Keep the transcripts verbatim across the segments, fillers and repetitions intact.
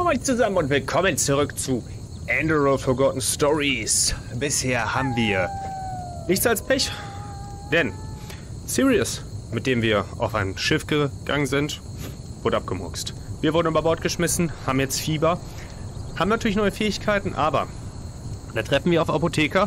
Moin zusammen und willkommen zurück zu Enderal Forgotten Stories. Bisher haben wir nichts als Pech, denn Sirius, mit dem wir auf ein Schiff gegangen sind, wurde abgemurkst. Wir wurden über Bord geschmissen, haben jetzt Fieber, haben natürlich neue Fähigkeiten, aber da treffen wir auf Apotheker.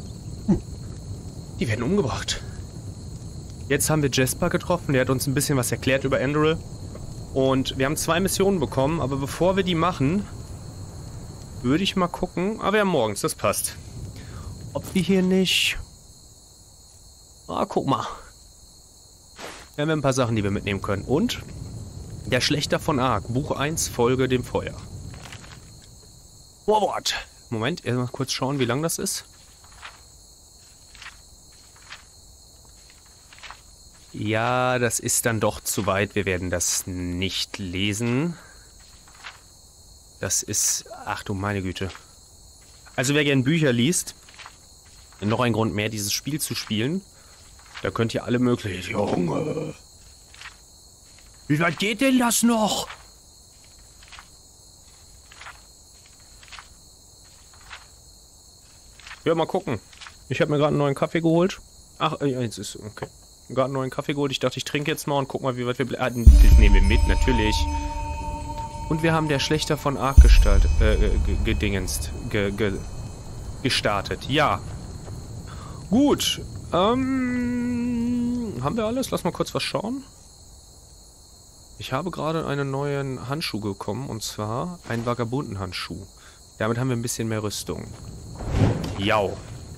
Die werden umgebracht. Jetzt haben wir Jesper getroffen, der hat uns ein bisschen was erklärt über Enderal. Und wir haben zwei Missionen bekommen, aber bevor wir die machen, würde ich mal gucken. Aber wir haben morgens, das passt. Ob wir hier nicht... Ah, guck mal. Wir haben ein paar Sachen, die wir mitnehmen können. Und der Schlächter von Ark, Buch eins, Folge dem Feuer. Vorwort. Moment, erst mal kurz schauen, wie lang das ist. Ja, das ist dann doch zu weit. Wir werden das nicht lesen. Das ist... Ach du meine Güte. Also wer gern Bücher liest, noch ein Grund mehr, dieses Spiel zu spielen. Da könnt ihr alle möglichen... Junge! Wie weit geht denn das noch? Ja, mal gucken. Ich habe mir gerade einen neuen Kaffee geholt. Ach, jetzt ist... Okay. Gerade einen neuen Kaffee geholt. Ich dachte, ich trinke jetzt mal und guck mal, wie weit wir... Ah, das nehmen wir mit, natürlich. Und wir haben der Schlächter von Ark gestaltet, äh, gedingenst, ge, ge, gestartet. Ja. Gut. Ähm, haben wir alles? Lass mal kurz was schauen. Ich habe gerade einen neuen Handschuh bekommen, und zwar einen Vagabundenhandschuh. Damit haben wir ein bisschen mehr Rüstung. Jau.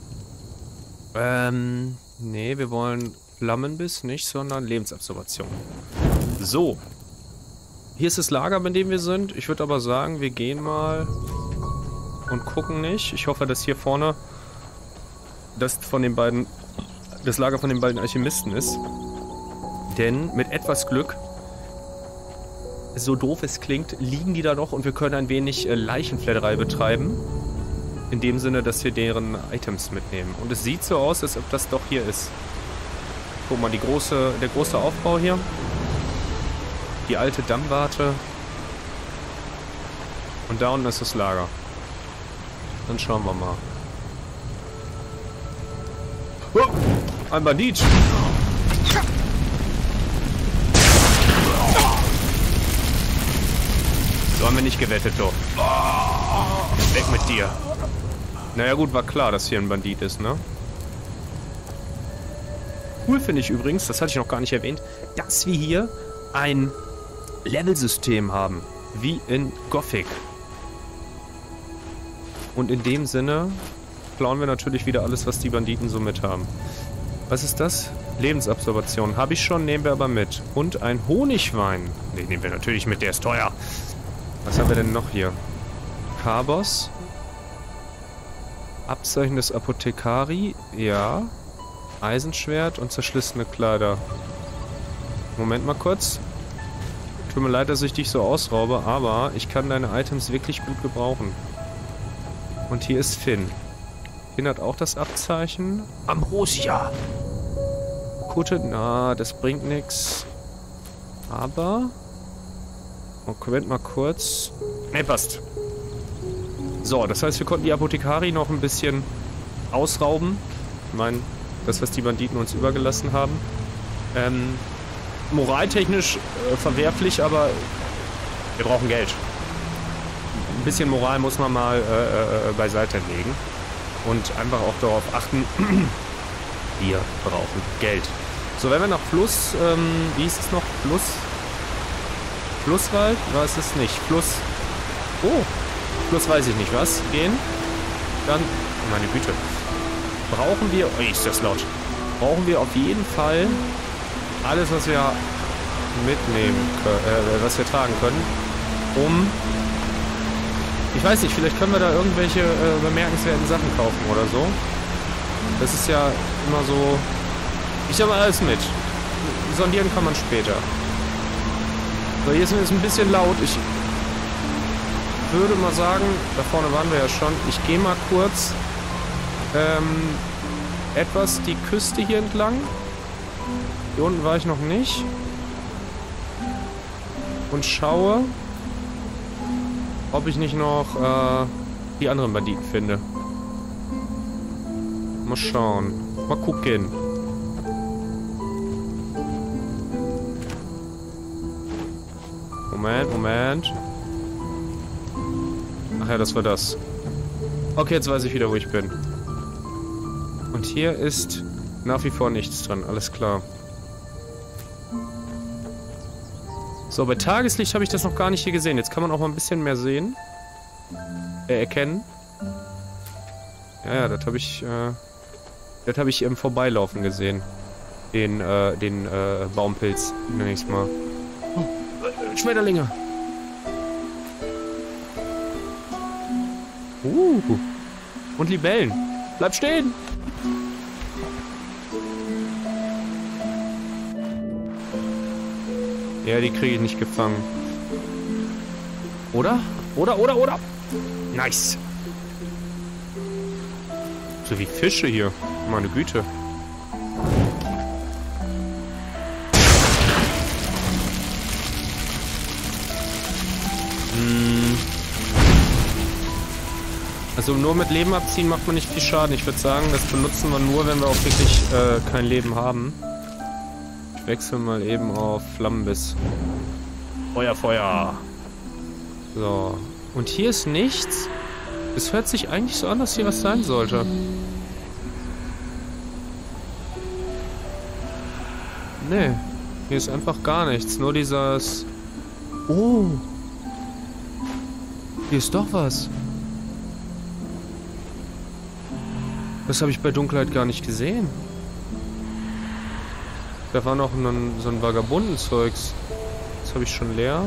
Ähm, nee, wir wollen... Flammenbiss nicht, sondern Lebensabsorption. So. Hier ist das Lager, bei dem wir sind. Ich würde aber sagen, wir gehen mal und gucken nicht. Ich hoffe, dass hier vorne das von den beiden, das Lager von den beiden Alchemisten ist. Denn mit etwas Glück, so doof es klingt, liegen die da noch und wir können ein wenig äh, Leichenfledderei betreiben. In dem Sinne, dass wir deren Items mitnehmen. Und es sieht so aus, als ob das doch hier ist. Guck mal, die große, der große Aufbau hier. Die alte Dammwarte. Und da unten ist das Lager. Dann schauen wir mal. Oh, ein Bandit! So haben wir nicht gewettet, doch. Weg mit dir. Naja gut, war klar, dass hier ein Bandit ist, ne? Cool finde ich übrigens, das hatte ich noch gar nicht erwähnt, dass wir hier ein Levelsystem haben, wie in Gothic. Und in dem Sinne klauen wir natürlich wieder alles, was die Banditen so mit haben. Was ist das? Lebensabsorption. Habe ich schon, nehmen wir aber mit. Und ein Honigwein. Den nehmen wir natürlich mit, der ist teuer. Was haben wir denn noch hier? Karbos. Abzeichen des Apothekari. Ja. Eisenschwert und zerschlissene Kleider. Moment mal kurz. Tut mir leid, dass ich dich so ausraube, aber ich kann deine Items wirklich gut gebrauchen. Und hier ist Finn. Finn hat auch das Abzeichen. Ambrosia. Kutte, na, das bringt nichts. Aber... Oh, Moment mal kurz. Ne, passt. So, das heißt, wir konnten die Apothekari noch ein bisschen ausrauben. Ich meine... Das, was die Banditen uns übergelassen haben. Ähm, moraltechnisch äh, verwerflich, aber wir brauchen Geld. Ein bisschen Moral muss man mal äh, äh, beiseite legen. Und einfach auch darauf achten, wir brauchen Geld. So, wenn wir nach Fluss, ähm, wie hieß es noch? Fluss? Flusswald? War es es nicht? Fluss... Oh, Fluss weiß ich nicht was. Gehen. Dann... Oh, meine Güte. Brauchen wir, oh, ist das laut, brauchen wir auf jeden Fall alles, was wir mitnehmen können, äh, was wir tragen können, um, ich weiß nicht, vielleicht können wir da irgendwelche äh, bemerkenswerten Sachen kaufen oder so. Das ist ja immer so, ich habe alles mit. Sondieren kann man später. So, hier ist es ein bisschen laut. Ich würde mal sagen, da vorne waren wir ja schon, ich gehe mal kurz Ähm, etwas die Küste hier entlang. Hier unten war ich noch nicht. Und schaue, ob ich nicht noch äh, die anderen Banditen finde. Mal schauen. Mal gucken. Moment, Moment. Ach ja, das war das. Okay, jetzt weiß ich wieder, wo ich bin. Und hier ist nach wie vor nichts dran. Alles klar. So, bei Tageslicht habe ich das noch gar nicht hier gesehen. Jetzt kann man auch mal ein bisschen mehr sehen. Äh, erkennen. Ja, ja, das habe ich, äh, das habe ich im Vorbeilaufen gesehen. Den, äh, den, äh, Baumpilz. Nenn ich's mal. Oh, äh, Schmetterlinge. Uh. Und Libellen. Bleib stehen! Ja, die kriege ich nicht gefangen. Oder? Oder, oder, oder? Nice. So wie Fische hier. Meine Güte. Hm. Also nur mit Leben abziehen macht man nicht viel Schaden. Ich würde sagen, das benutzen wir nur, wenn wir auch wirklich äh, kein Leben haben. Ich wechsle mal eben auf Flammenbiss. Feuer, Feuer. So. Und hier ist nichts. Es hört sich eigentlich so an, dass hier was sein sollte. Nee. Hier ist einfach gar nichts. Nur dieses... Oh. Hier ist doch was. Das habe ich bei Dunkelheit gar nicht gesehen. Da war noch ein, so ein Vagabundenzeugs. Das habe ich schon leer.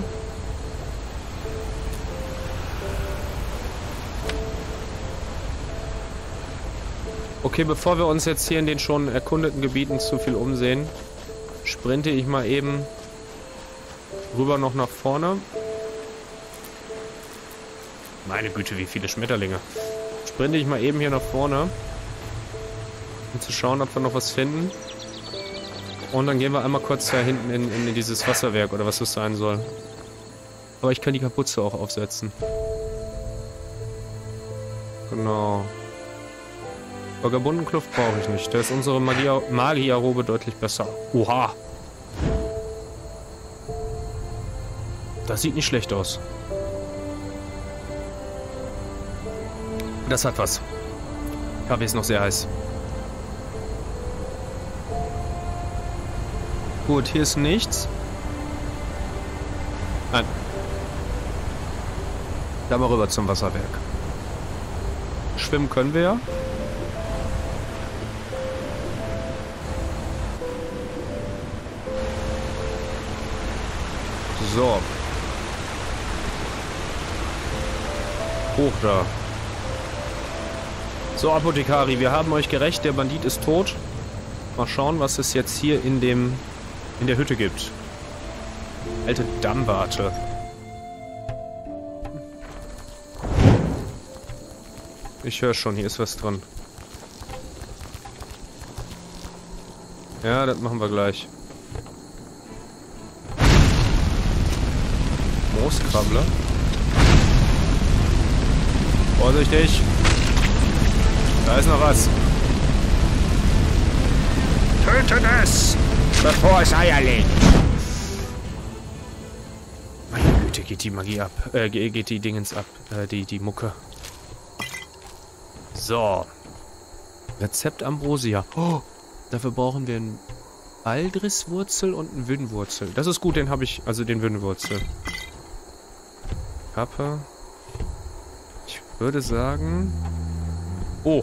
Okay, bevor wir uns jetzt hier in den schon erkundeten Gebieten zu viel umsehen, sprinte ich mal eben rüber noch nach vorne. Meine Güte, wie viele Schmetterlinge. Sprinte ich mal eben hier nach vorne, um zu schauen, ob wir noch was finden. Und dann gehen wir einmal kurz da hinten in, in dieses Wasserwerk oder was das sein soll. Aber ich kann die Kapuze auch aufsetzen. Genau. Vagabundenkluft brauche ich nicht. Da ist unsere Magier Magierrobe deutlich besser. Oha! Das sieht nicht schlecht aus. Das hat was. Kaffee ist noch sehr heiß. Gut, hier ist nichts. Nein. Da mal rüber zum Wasserwerk. Schwimmen können wir ja. So. Hoch da. So, Apothekari, wir haben euch gerecht, der Bandit ist tot. Mal schauen, was es jetzt hier in dem in der Hütte gibt. Alte Dammwarte. Ich höre schon, hier ist was dran. Ja, das machen wir gleich. Mooskrabbler. Vorsichtig. Da ist noch was. Töten es, bevor es Eier legt. Meine Güte, geht die Magie ab. Äh, geht die Dingens ab. Äh, die, die Mucke. So. Rezept Ambrosia. Oh, dafür brauchen wir einen Baldriswurzel und einen Wünnwurzel. Das ist gut, den habe ich, also den Wünnwurzel. Kappe. Ich würde sagen... Oh.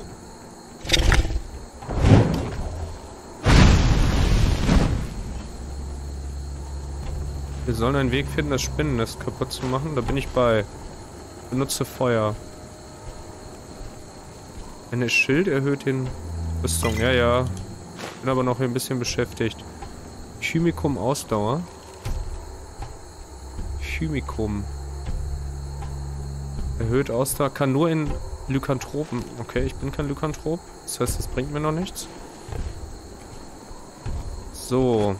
Wir sollen einen Weg finden, das Spinnennest kaputt zu machen. Da bin ich bei. Benutze Feuer. Eine Schild erhöht den Rüstung. Ja, ja. Bin aber noch ein bisschen beschäftigt. Chemikum Ausdauer. Chemikum. Erhöht Ausdauer. Kann nur in Lykanthropen. Okay, ich bin kein Lykanthrop. Das heißt, das bringt mir noch nichts. So.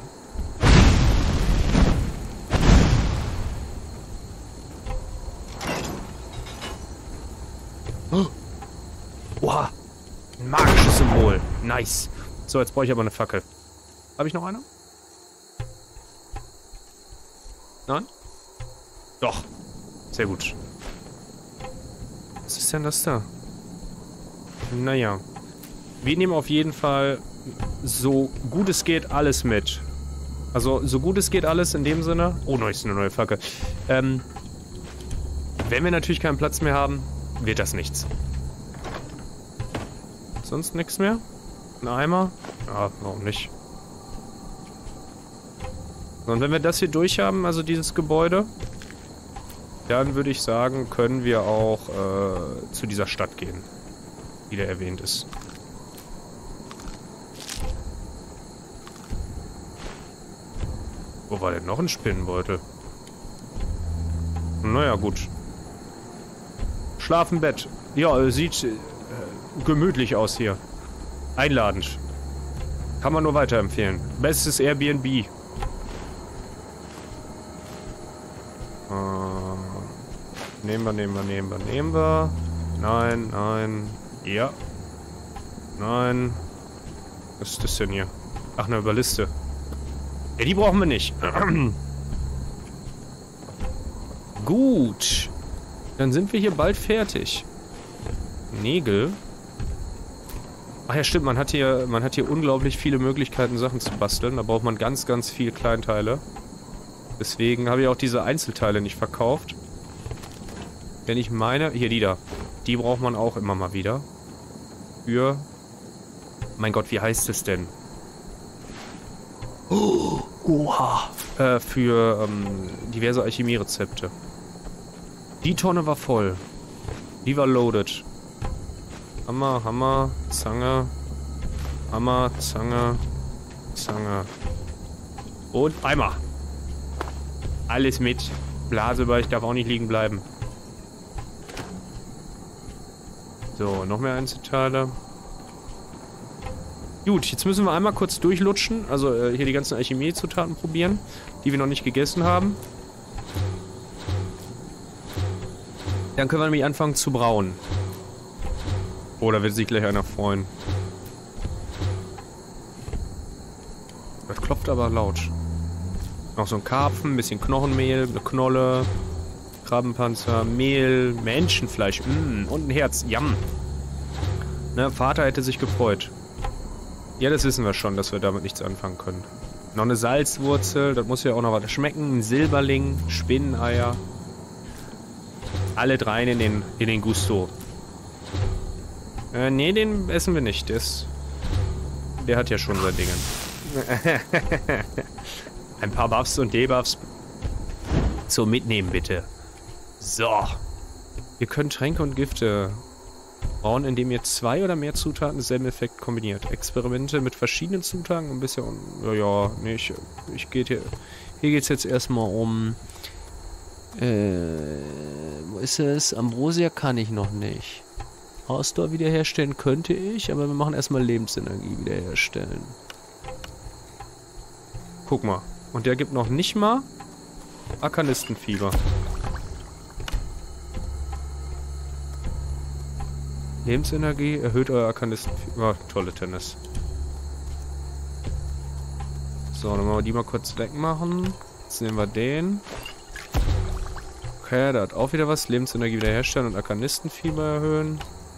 Oh. Oha. Ein magisches Symbol. Nice. So, jetzt brauche ich aber eine Fackel. Habe ich noch eine? Nein? Doch. Sehr gut. Was ist denn das da? Naja. Wir nehmen auf jeden Fall so gut es geht alles mit. Also, so gut es geht alles in dem Sinne. Oh, neu ist eine neue Fackel. Ähm, wenn wir natürlich keinen Platz mehr haben, wird das nichts. Sonst nichts mehr? Ein Eimer? Ja, warum nicht? Und wenn wir das hier durch haben, also dieses Gebäude, dann würde ich sagen, können wir auch äh, zu dieser Stadt gehen, die da erwähnt ist. Wo war denn noch ein Spinnenbeutel? Naja, gut. Schlafenbett. Ja, sieht äh, gemütlich aus hier. Einladend. Kann man nur weiterempfehlen. Bestes Airbnb. Äh, nehmen wir, nehmen wir, nehmen wir, nehmen wir. Nein, nein. Ja. Nein. Was ist das denn hier? Ach, eine Überliste. Ja, die brauchen wir nicht. Gut. Dann sind wir hier bald fertig. Nägel. Ach ja, stimmt. Man hat hier, man hat hier unglaublich viele Möglichkeiten, Sachen zu basteln. Da braucht man ganz, ganz viele Kleinteile. Deswegen habe ich auch diese Einzelteile nicht verkauft. Wenn ich meine... Hier, die da. Die braucht man auch immer mal wieder. Für... Mein Gott, wie heißt es denn? Oh, oha. Äh, für ähm, diverse Alchemie-Rezepte. Die Tonne war voll. Die war loaded. Hammer, Hammer, Zange. Hammer, Zange, Zange. Und Eimer. Alles mit. Blase, ich darf auch nicht liegen bleiben. So, noch mehr Einzelteile. Gut, jetzt müssen wir einmal kurz durchlutschen. Also äh, hier die ganzen Alchemie-Zutaten probieren, die wir noch nicht gegessen haben. Dann können wir nämlich anfangen zu brauen. Oh, da wird sich gleich einer freuen. Das klopft aber laut. Noch so ein Karpfen, ein bisschen Knochenmehl, eine Knolle, Krabbenpanzer, Mehl, Menschenfleisch, mm, und ein Herz, jam. Ne, Vater hätte sich gefreut. Ja, das wissen wir schon, dass wir damit nichts anfangen können. Noch eine Salzwurzel, das muss ja auch noch was schmecken. Ein Silberling, Spinneneier. Alle dreien in den, in den Gusto. Äh, nee, den essen wir nicht. Der, ist, der hat ja schon sein Dingen. Ein paar Buffs und Debuffs zum Mitnehmen, bitte. So. Ihr könnt Tränke und Gifte brauen, indem ihr zwei oder mehr Zutaten desselben Effekt kombiniert. Experimente mit verschiedenen Zutaten ein bisschen... Ja, ja, nee, ich, ich geht hier... Hier geht's jetzt erstmal um... Äh, wo ist es? Ambrosia kann ich noch nicht. Ausdauer wiederherstellen könnte ich, aber wir machen erstmal Lebensenergie wiederherstellen. Guck mal. Und der gibt noch nicht mal Arkanistenfieber. Lebensenergie erhöht euer Arkanistenfieber. Oh, tolle Tennis. So, dann wollen wir die mal kurz wegmachen. Jetzt nehmen wir den. Okay, der hat auch wieder was. Lebensenergie wiederherstellen und Arkanistenfieber erhöhen.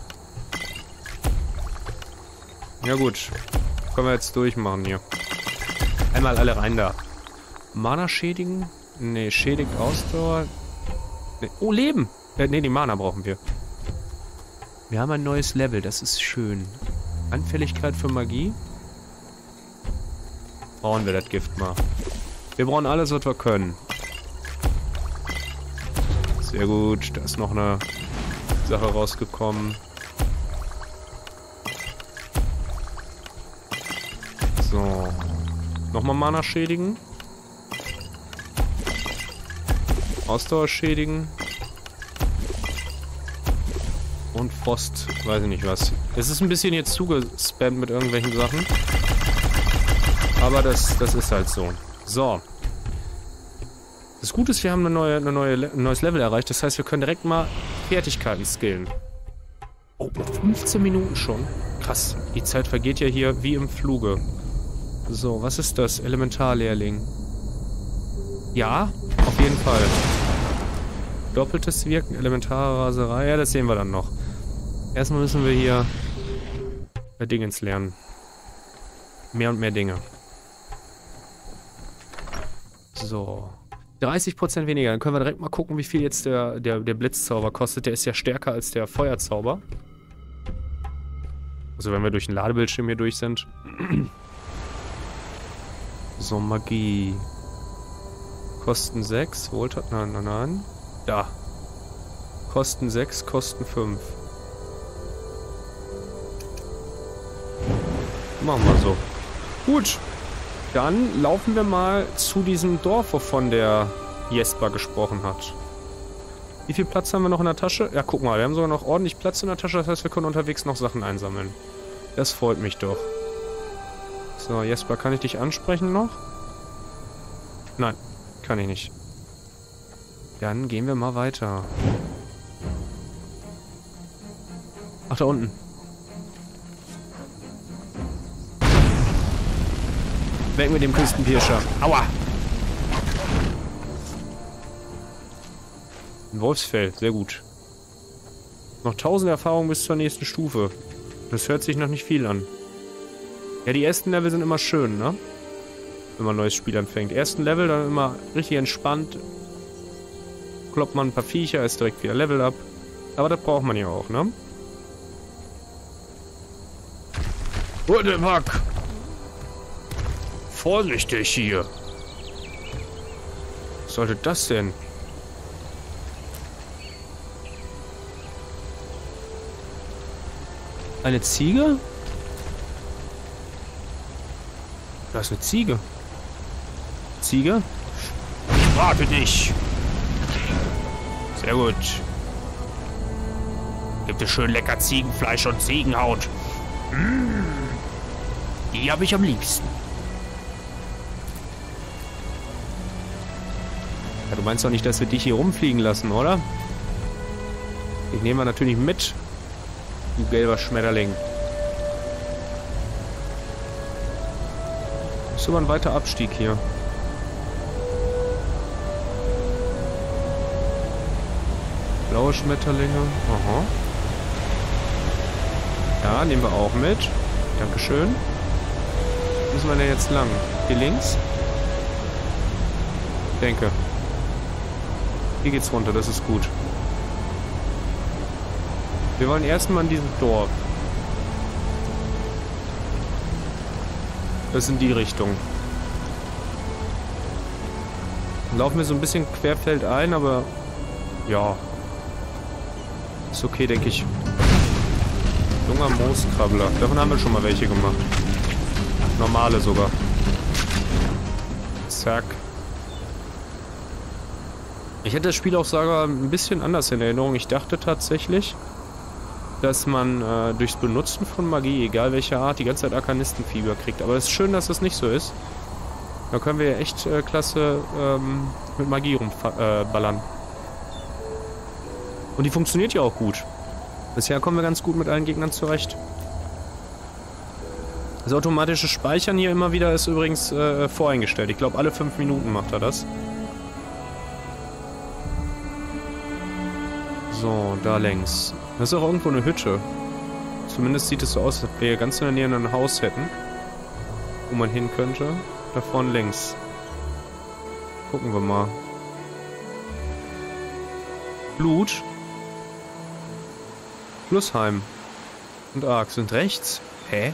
Ja gut. Können wir jetzt durchmachen hier. Einmal alle rein da. Mana schädigen? Ne, schädigt Ausdauer. Nee. Oh, Leben! Äh, ne, die Mana brauchen wir. Wir haben ein neues Level, das ist schön. Anfälligkeit für Magie. Brauchen wir das Gift mal. Wir brauchen alles, was wir können. Sehr gut, da ist noch eine Sache rausgekommen. So. Nochmal Mana schädigen. Ausdauer schädigen. Und Frost, weiß ich nicht was. Es ist ein bisschen jetzt zugespammt mit irgendwelchen Sachen. Aber das, das ist halt so. So. Das Gute ist, wir haben eine neue, eine neue, ein neues Level erreicht. Das heißt, wir können direkt mal Fertigkeiten skillen. Oh, fünfzehn Minuten schon. Krass, die Zeit vergeht ja hier wie im Fluge. So, was ist das? Elementarlehrling. Ja, auf jeden Fall. Doppeltes Wirken, elementare Raserei. Ja, das sehen wir dann noch. Erstmal müssen wir hier bei Dingens lernen. Mehr und mehr Dinge. So. dreißig Prozent weniger. Dann können wir direkt mal gucken, wie viel jetzt der, der, der Blitzzauber kostet. Der ist ja stärker als der Feuerzauber. Also wenn wir durch den Ladebildschirm hier durch sind. So, Magie. Kosten sechs. Wohltat. Nein, nein, nein. Da. Kosten sechs, Kosten fünf. Machen wir so. Gut. Dann laufen wir mal zu diesem Dorf, wovon der Jesper gesprochen hat. Wie viel Platz haben wir noch in der Tasche? Ja, guck mal, wir haben sogar noch ordentlich Platz in der Tasche. Das heißt, wir können unterwegs noch Sachen einsammeln. Das freut mich doch. So, Jesper, kann ich dich ansprechen noch? Nein, kann ich nicht. Dann gehen wir mal weiter. Ach, da unten. Weg mit dem Küstenpirscher. Aua! Ein Wolfsfell, sehr gut. Noch tausend Erfahrungen bis zur nächsten Stufe. Das hört sich noch nicht viel an. Ja, die ersten Level sind immer schön, ne? Wenn man ein neues Spiel anfängt. Ersten Level dann immer richtig entspannt. Kloppt man ein paar Viecher, ist direkt wieder Level up. Aber das braucht man ja auch, ne? Oh, der Pack! Vorsichtig hier! Was sollte das denn? Eine Ziege? Da ist eine Ziege. Ziege? Ich warte dich! Sehr gut. Gibt es schön lecker Ziegenfleisch und Ziegenhaut. Mmh. Die habe ich am liebsten. Ja, du meinst doch nicht, dass wir dich hier rumfliegen lassen, oder? Ich nehme wir natürlich mit. Du gelber Schmetterling. Ist aber ein weiter Abstieg hier. Blaue Schmetterlinge. Aha. Ja, nehmen wir auch mit. Dankeschön. Wo müssen wir denn jetzt lang? Hier links? Ich denke. Hier geht's runter, das ist gut. Wir wollen erstmal in diesem Dorf. Das ist in die Richtung. Dann laufen wir so ein bisschen querfeldein, aber ja. Ist okay, denke ich. Junger Mooskrabbler. Davon haben wir schon mal welche gemacht. Normale sogar. Zack. Ich hätte das Spiel auch sogar ein bisschen anders in Erinnerung. Ich dachte tatsächlich, dass man äh, durchs Benutzen von Magie, egal welcher Art, die ganze Zeit Arkanistenfieber kriegt. Aber es ist schön, dass das nicht so ist. Da können wir ja echt äh, klasse ähm, mit Magie rumballern. Äh, Und die funktioniert ja auch gut. Bisher kommen wir ganz gut mit allen Gegnern zurecht. Das automatische Speichern hier immer wieder ist übrigens äh, voreingestellt. Ich glaube, alle fünf Minuten macht er das. So, da längs. Das ist auch irgendwo eine Hütte. Zumindest sieht es so aus, als ob wir hier ganz in der Nähe ein Haus hätten. Wo man hin könnte. Da vorne längs. Gucken wir mal. Blut. Flussheim. Und Ark sind rechts. Hä?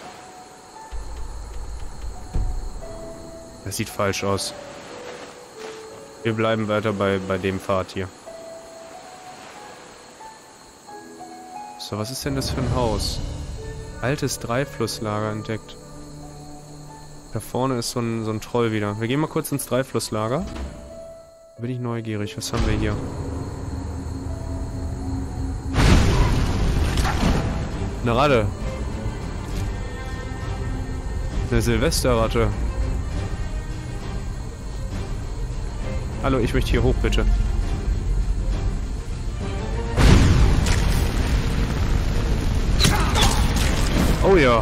Das sieht falsch aus. Wir bleiben weiter bei, bei dem Pfad hier. So, was ist denn das für ein Haus? Altes Dreiflusslager entdeckt. Da vorne ist so ein, so ein Troll wieder. Wir gehen mal kurz ins Dreiflusslager. Da bin ich neugierig. Was haben wir hier? Eine Ratte. Eine Silvesterratte. Hallo, ich möchte hier hoch, bitte. Oh ja.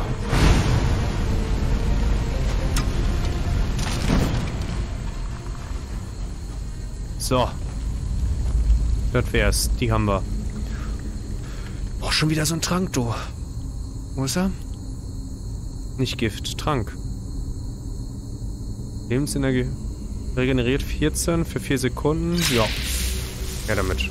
So. Das wär's. Die haben wir. Oh, schon wieder so ein Trank, du. Wo ist er? Nicht Gift, Trank. Lebensenergie regeneriert vierzehn für vier Sekunden. Ja. Ja, damit.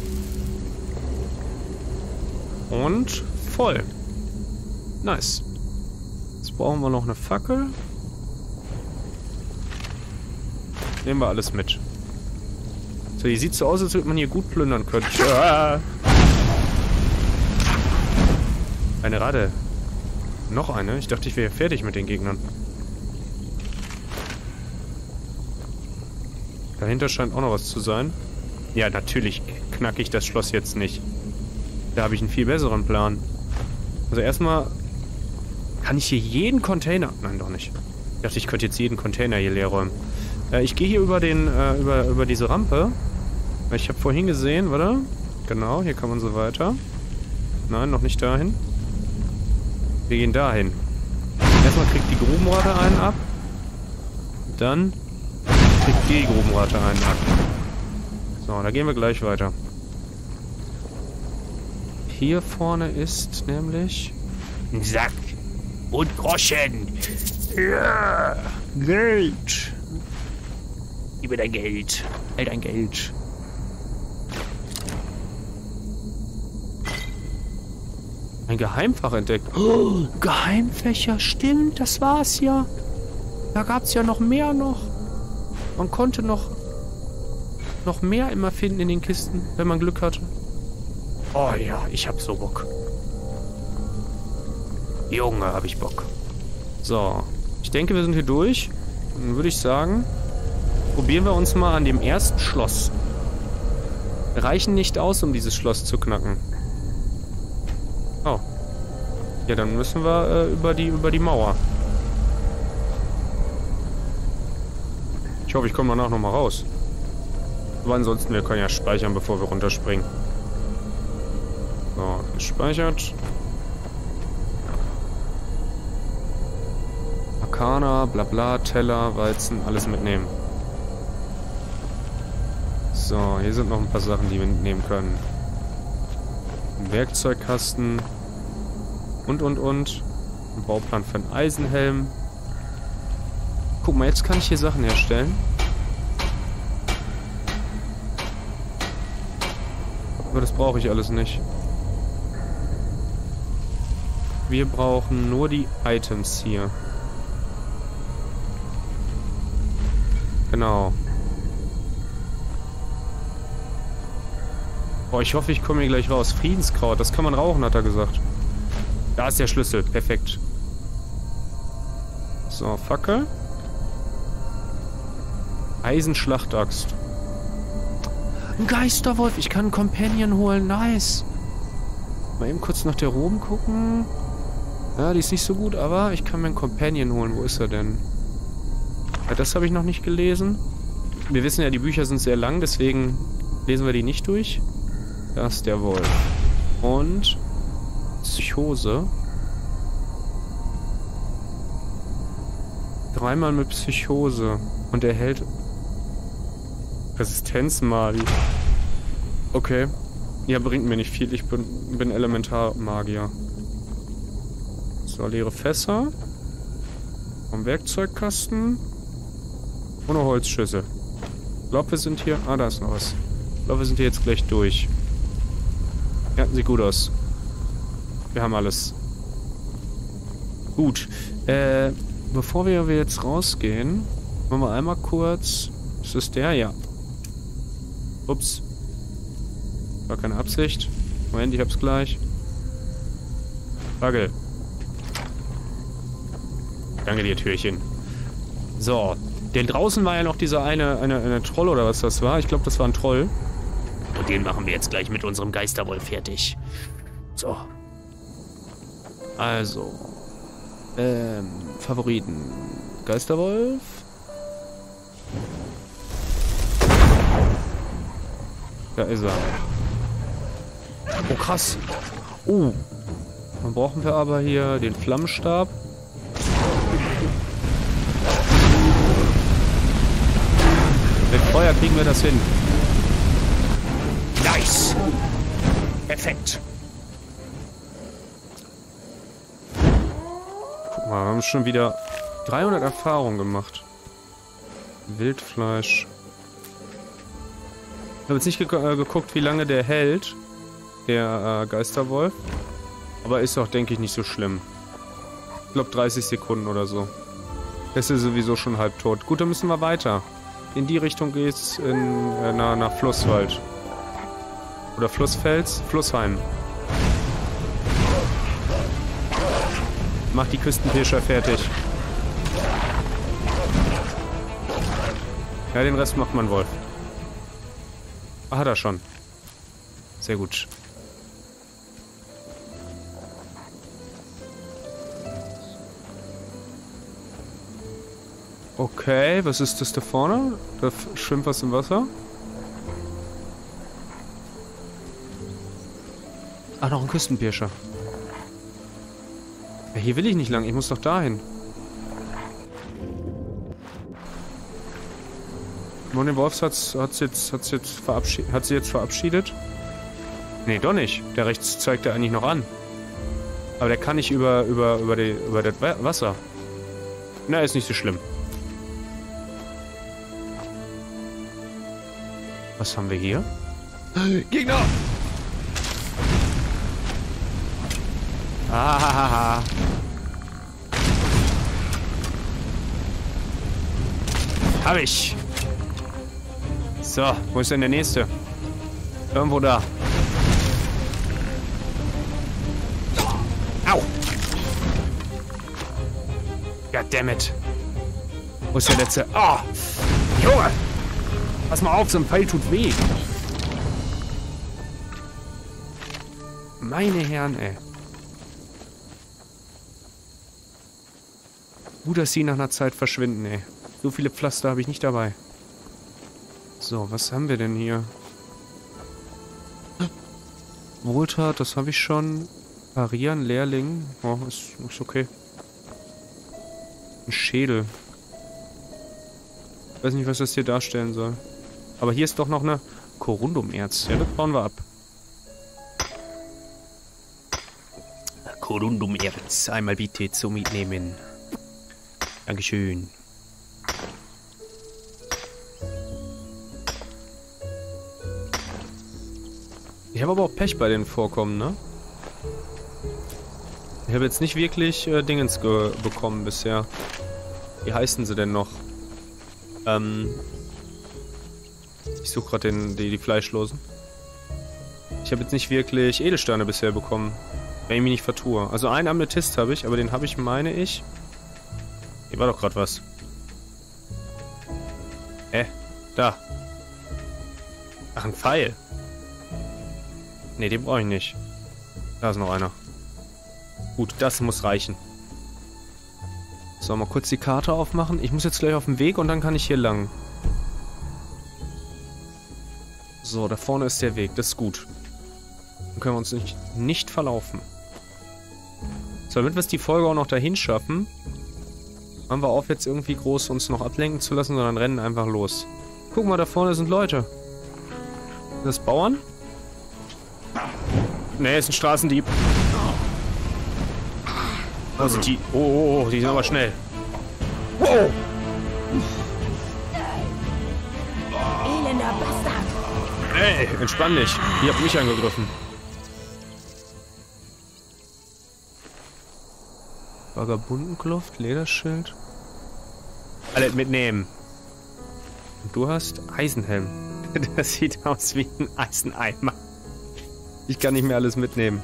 Und voll. Nice. Jetzt brauchen wir noch eine Fackel. Nehmen wir alles mit. So, hier sieht so aus, als würde man hier gut plündern können. Ah. Eine Ratte. Noch eine? Ich dachte, ich wäre fertig mit den Gegnern. Dahinter scheint auch noch was zu sein. Ja, natürlich knacke ich das Schloss jetzt nicht. Da habe ich einen viel besseren Plan. Also erstmal kann ich hier jeden Container... Nein, doch nicht. Ich dachte, ich könnte jetzt jeden Container hier leer räumen. Äh, ich gehe hier über den, äh, über, über diese Rampe. Ich habe vorhin gesehen, warte. Genau, hier kann man so weiter. Nein, noch nicht dahin. Wir gehen dahin. Erstmal kriegt die Grubenratte einen ab. Dann kriegt die Grubenratte einen ab. So, da gehen wir gleich weiter. Hier vorne ist nämlich ein Sack und Groschen. Ja, Geld. Gib mir dein Geld. All dein Geld. Ein Geheimfach entdeckt. Oh, Geheimfächer, stimmt, das war's ja. Da gab's ja noch mehr noch. Man konnte noch noch mehr immer finden in den Kisten, wenn man Glück hatte. Oh ja, ich hab so Bock. Junge, hab ich Bock. So, ich denke, wir sind hier durch. Dann würde ich sagen, probieren wir uns mal an dem ersten Schloss. Wir reichen nicht aus, um dieses Schloss zu knacken. Oh. Ja, dann müssen wir äh, über die über die Mauer. Ich hoffe, ich komme danach nochmal raus. Aber ansonsten, wir können ja speichern, bevor wir runterspringen. So, gespeichert. Arcana, Blabla, Teller, Weizen, alles mitnehmen. So, hier sind noch ein paar Sachen, die wir mitnehmen können. Ein Werkzeugkasten. Und, und, und. Ein Bauplan für einen Eisenhelm. Guck mal, jetzt kann ich hier Sachen herstellen. Aber das brauche ich alles nicht. Wir brauchen nur die Items hier. Genau. Boah, ich hoffe, ich komme hier gleich raus. Friedenskraut, das kann man rauchen, hat er gesagt. Da ist der Schlüssel, perfekt. So, Fackel. Eisenschlachtaxt. Ein Geisterwolf, ich kann einen Companion holen, nice. Mal eben kurz nach der Roben gucken. Ja, die ist nicht so gut, aber ich kann mir einen Companion holen. Wo ist er denn? Ja, das habe ich noch nicht gelesen. Wir wissen ja, die Bücher sind sehr lang, deswegen lesen wir die nicht durch. Da ist der Wolf. Und Psychose. Dreimal mit Psychose. Und er hält Resistenzmali. Okay. Ja, bringt mir nicht viel. Ich bin, bin Elementarmagier. So, leere Fässer. Vom Werkzeugkasten. Und eine Holzschüssel. Ich glaube, wir sind hier... Ah, da ist noch was. Ich glaube, wir sind hier jetzt gleich durch. Ja, sieht gut aus. Wir haben alles. Gut. Äh, bevor wir jetzt rausgehen, wollen wir einmal kurz... Ist das der? Ja. Ups. War keine Absicht. Moment, ich hab's gleich. Bagel. Danke dir, Türchen. So. Denn draußen war ja noch dieser eine, eine, eine Troll oder was das war. Ich glaube, das war ein Troll. Und den machen wir jetzt gleich mit unserem Geisterwolf fertig. So. Also. Ähm, Favoriten. Geisterwolf. Da ist er. Oh, krass. Oh. Dann brauchen wir aber hier den Flammenstab. Mit Feuer kriegen wir das hin. Nice! Perfekt! Guck mal, wir haben schon wieder dreihundert Erfahrungen gemacht. Wildfleisch. Ich habe jetzt nicht ge äh, geguckt, wie lange der hält. Der äh, Geisterwolf. Aber ist doch, denke ich, nicht so schlimm. Ich glaube dreißig Sekunden oder so. Das ist sowieso schon halb tot. Gut, dann müssen wir weiter. In die Richtung geht's in, äh, nach, nach Flusswald. Oder Flussfels? Flussheim. Mach die Küstenpirscher fertig. Ja, den Rest macht man Wolf. Ah, hat er schon. Sehr gut. Okay, was ist das da vorne? Da schwimmt was im Wasser. Ach, noch ein Küstenpirscher. Ja, hier will ich nicht lang, ich muss doch dahin. Monin Wolfs hat's, hat's jetzt, hat's jetzt verabschiedet, hat sie jetzt verabschiedet? Nee, doch nicht. Der rechts zeigt er eigentlich noch an. Aber der kann nicht über, über, über, die, über das Wasser. Na, ist nicht so schlimm. Was haben wir hier? Gegner! Ah. Hab ich. So, wo ist denn der nächste? Irgendwo da. Au! Goddammit. Wo ist der letzte? Oh! Junge! Pass mal auf, so ein Pfeil tut weh. Meine Herren, ey. Gut, dass sie nach einer Zeit verschwinden, ey. So viele Pflaster habe ich nicht dabei. So, was haben wir denn hier? Wohltat, das habe ich schon. Parieren, Lehrling. Oh, ist, ist okay. Ein Schädel. Ich weiß nicht, was das hier darstellen soll. Aber hier ist doch noch eine Corundum-Erz. Ja, das bauen wir ab. Corundum-Erz. Einmal bitte zum Mitnehmen. Dankeschön. Ich habe aber auch Pech bei den Vorkommen, ne? Ich habe jetzt nicht wirklich äh, Dingens bekommen bisher. Wie heißen sie denn noch? Ähm... Ich suche gerade die, die Fleischlosen. Ich habe jetzt nicht wirklich Edelsteine bisher bekommen. Wenn ich mich nicht vertue. Also einen Amethyst habe ich, aber den habe ich, meine ich... Hier war doch gerade was. Hä? Da. Ach, ein Pfeil. Ne, den brauche ich nicht. Da ist noch einer. Gut, das muss reichen. So, mal kurz die Karte aufmachen. Ich muss jetzt gleich auf den Weg und dann kann ich hier lang. So, da vorne ist der Weg. Das ist gut. Dann können wir uns nicht, nicht verlaufen. So, damit wir es die Folge auch noch dahin schaffen, haben wir auf, jetzt irgendwie groß uns noch ablenken zu lassen, sondern rennen einfach los. Guck mal, da vorne sind Leute. Sind das Bauern? Ne, ist ein Straßendieb. Oh, sind die... Oh, oh, oh, die sind aber schnell. Wow! Elender Bastard! Ey, entspann dich. Die hat mich angegriffen. Vagabundenkluft, Lederschild. Alle mitnehmen. Und du hast Eisenhelm. Das sieht aus wie ein Eiseneimer. Ich kann nicht mehr alles mitnehmen.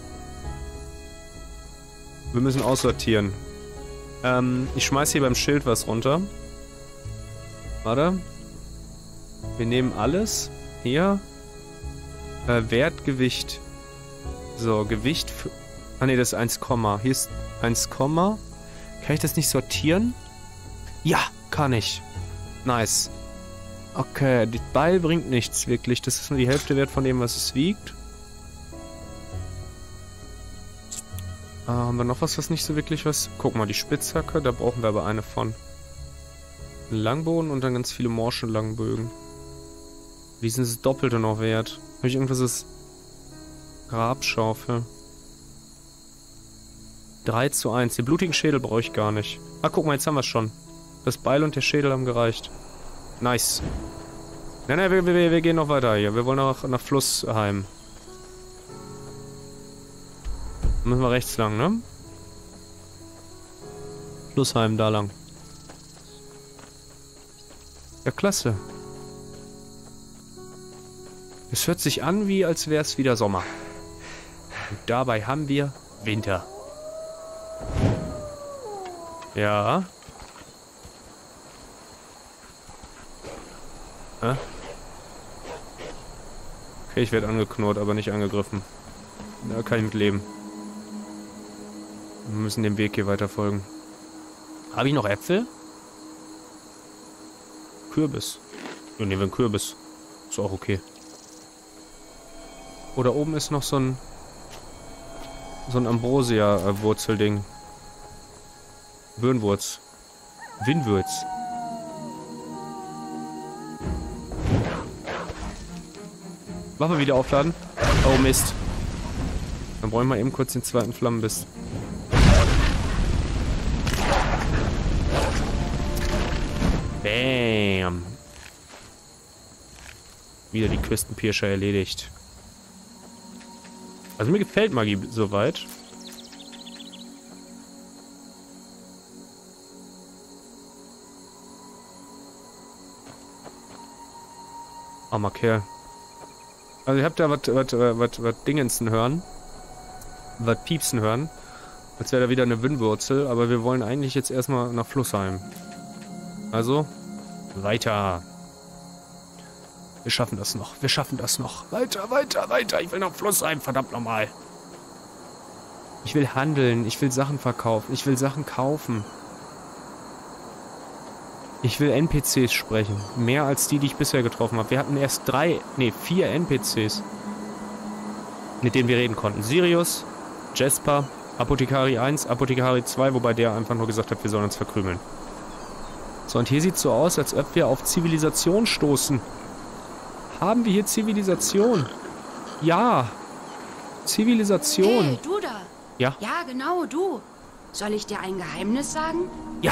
Wir müssen aussortieren. Ähm, ich schmeiß hier beim Schild was runter. Warte. Wir nehmen alles. Hier. Äh, Wert, Gewicht. So, Gewicht. Für ah ne, das ist eins, hier ist eins, kann ich das nicht sortieren? Ja, kann ich. Nice. Okay, das Beil bringt nichts wirklich. Das ist nur die Hälfte wert von dem, was es wiegt. haben wir noch was, was nicht so wirklich was... Guck mal, die Spitzhacke, da brauchen wir aber eine von. Ein Langbogen und dann ganz viele morsche Langbögen. Die sind das Doppelte noch wert. Habe ich irgendwas als Grabschaufel? drei zu eins. Den blutigen Schädel brauche ich gar nicht. Ah, guck mal, jetzt haben wir es schon. Das Beil und der Schädel haben gereicht. Nice. Nein, nein, wir, wir, wir gehen noch weiter hier. Wir wollen nach, nach Flussheim. Müssen wir rechts lang, ne? Flussheim, da lang. Ja, klasse. Es hört sich an, wie als wäre es wieder Sommer. Und dabei haben wir Winter. Ja. Hä? Okay, ich werde angeknurrt, aber nicht angegriffen. Da kann ich mit leben. Wir müssen dem Weg hier weiter folgen. Habe ich noch Äpfel? Kürbis. Ja, nehmen wir einen Kürbis. Ist auch okay. Oder oben ist noch so ein so ein Ambrosia-Wurzelding. Birnwurz. Winwurz. Waffe wieder aufladen. Oh Mist. Dann brauchen wir eben kurz den zweiten Flammenbiss. Bam. Wieder die Küstenpirscher erledigt. Also mir gefällt Magie soweit. Armer Kerl. Also ihr habt da was was was Dingensen hören. Was Piepsen hören. Als wäre da wieder eine Winnwurzel, aber wir wollen eigentlich jetzt erstmal nach Flussheim. Also, weiter. Wir schaffen das noch. Wir schaffen das noch. Weiter, weiter, weiter. Ich will nach Flussheim, verdammt nochmal. Ich will handeln. Ich will Sachen verkaufen. Ich will Sachen kaufen. Ich will N P Cs sprechen. Mehr als die, die ich bisher getroffen habe. Wir hatten erst drei, nee, vier N P Cs, mit denen wir reden konnten. Sirius, Jesper, Apothekari eins, Apothekari zwei, wobei der einfach nur gesagt hat, wir sollen uns verkrümeln. So, und hier sieht es so aus, als ob wir auf Zivilisation stoßen. Haben wir hier Zivilisation? Ja. Zivilisation. Hey, du da. Ja? Ja, genau, du. Soll ich dir ein Geheimnis sagen? Ja.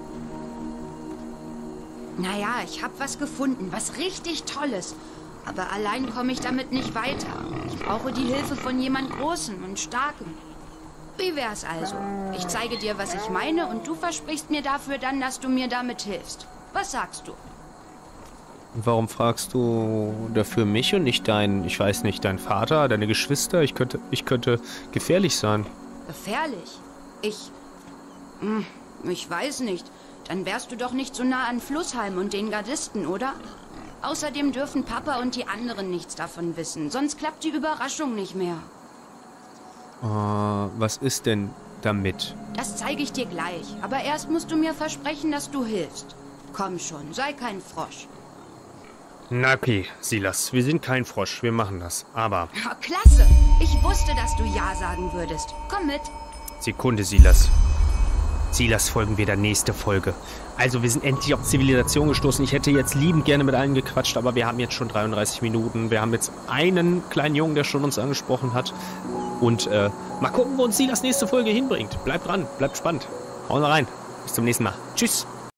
Naja, ich habe was gefunden, was richtig Tolles. Aber allein komme ich damit nicht weiter. Ich brauche die Hilfe von jemand Großem und Starkem. Wie wär's also? Ich zeige dir, was ich meine, und du versprichst mir dafür dann, dass du mir damit hilfst. Was sagst du? Warum fragst du dafür mich und nicht dein, ich weiß nicht, dein Vater, deine Geschwister? Ich könnte, ich könnte gefährlich sein. Gefährlich? Ich... Hm, ich weiß nicht. Dann wärst du doch nicht so nah an Flussheim und den Gardisten, oder? Außerdem dürfen Papa und die anderen nichts davon wissen. Sonst klappt die Überraschung nicht mehr. Uh, was ist denn damit? Das zeige ich dir gleich. Aber erst musst du mir versprechen, dass du hilfst. Komm schon, sei kein Frosch. Na okay, Silas, wir sind kein Frosch. Wir machen das. Aber... Oh, klasse! Ich wusste, dass du Ja sagen würdest. Komm mit. Sekunde, Silas. Silas folgen wir der nächste Folge. Also, wir sind endlich auf Zivilisation gestoßen. Ich hätte jetzt liebend gerne mit allen gequatscht, aber wir haben jetzt schon dreiunddreißig Minuten. Wir haben jetzt einen kleinen Jungen, der schon uns angesprochen hat. Und äh, mal gucken, wo uns Silas nächste Folge hinbringt. Bleibt dran, bleibt spannend. Hauen wir rein. Bis zum nächsten Mal. Tschüss.